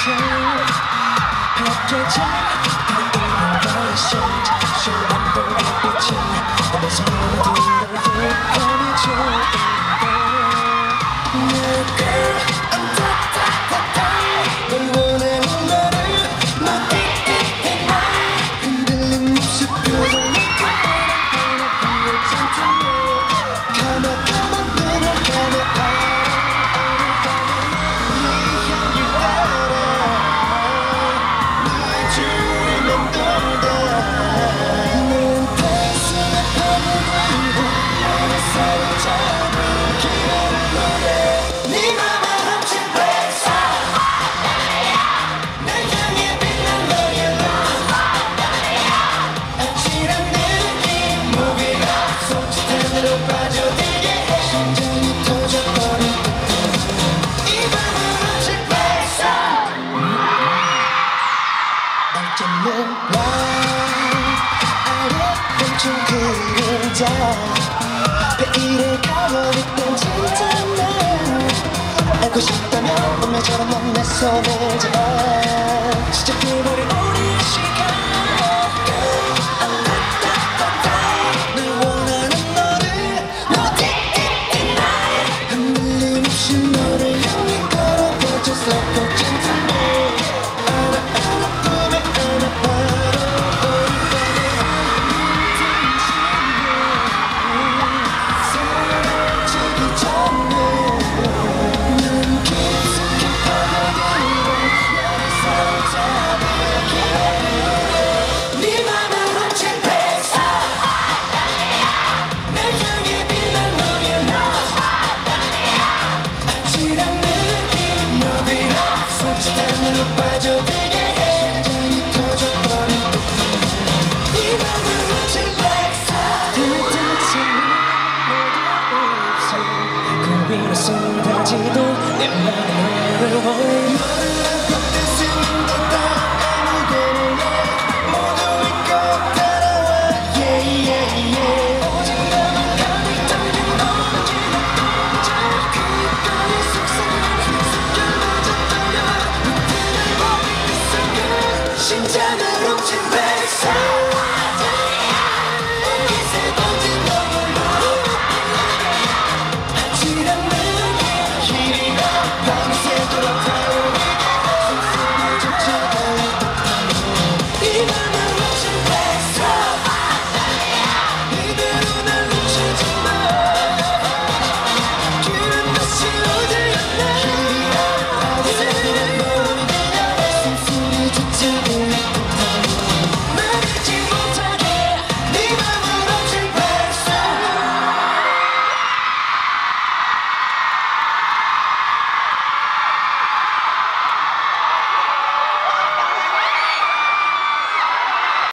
베일에 가려있던 진짜 날 알고 싶다면 운명처럼 넌 내 손을 잡아 시작해버린 우리의 시간 늘 원하는 너를 너 틱틱틱 나의 흔들림 없이 너를 향해 걸어가 Just like a gentleman 품에 안아봐라 빠져들게 해 심장이 터져버린 네 맘을 훔친 black side 그 위로 쏟아지던 내 맘은 너를 원해 너를 안고 쓰는 듯한 아무데나 모두 잊고 따라와 yeah yeah yeah 오직 너만 가득 담긴 언제나 혼자 그거리 속삭이는 숨결마저 떨려 심장을 훔친 백사